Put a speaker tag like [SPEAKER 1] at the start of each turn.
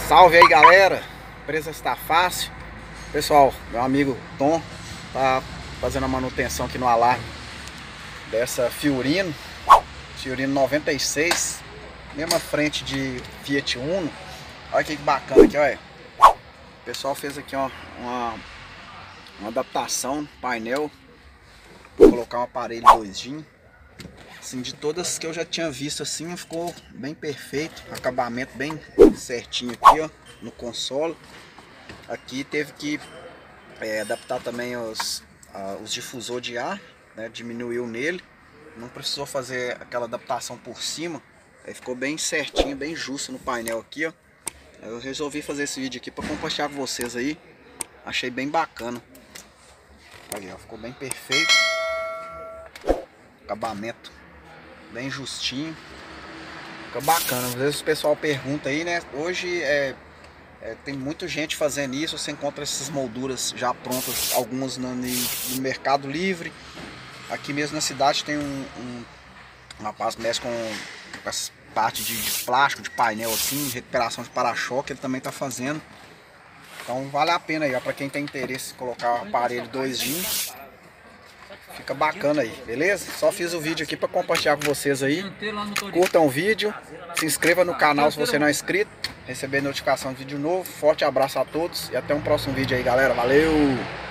[SPEAKER 1] Salve aí, galera, empresa está fácil. Pessoal, meu amigo Tom tá fazendo a manutenção aqui no alarme dessa Fiorino 96, mesma frente de Fiat Uno. Olha que bacana aqui, olha. O pessoal fez aqui ó, uma adaptação no painel, vou colocar um aparelho 2G. Assim, de todas que eu já tinha visto assim, ficou bem perfeito, acabamento bem certinho aqui ó, no console. Aqui teve que adaptar também os difusor de ar, né, diminuiu nele, não precisou fazer aquela adaptação por cima, aí ficou bem certinho, bem justo no painel aqui ó. Eu resolvi fazer esse vídeo aqui para compartilhar com vocês aí, achei bem bacana. Aí, ó, ficou bem perfeito, acabamento bem justinho, fica bacana. Às vezes o pessoal pergunta aí, né? Hoje tem muita gente fazendo isso, você encontra essas molduras já prontas, algumas no Mercado Livre. Aqui mesmo na cidade tem um rapaz que mexe com essa parte de plástico, de painel assim, recuperação de para-choque, ele também está fazendo. Então vale a pena aí, para quem tem interesse em colocar o aparelho 2G. Fica bacana aí, beleza? Só fiz o vídeo aqui para compartilhar com vocês aí. Curtam o vídeo, se inscreva no canal se você não é inscrito, receber notificação de vídeo novo. Forte abraço a todos e até um próximo vídeo aí, galera. Valeu!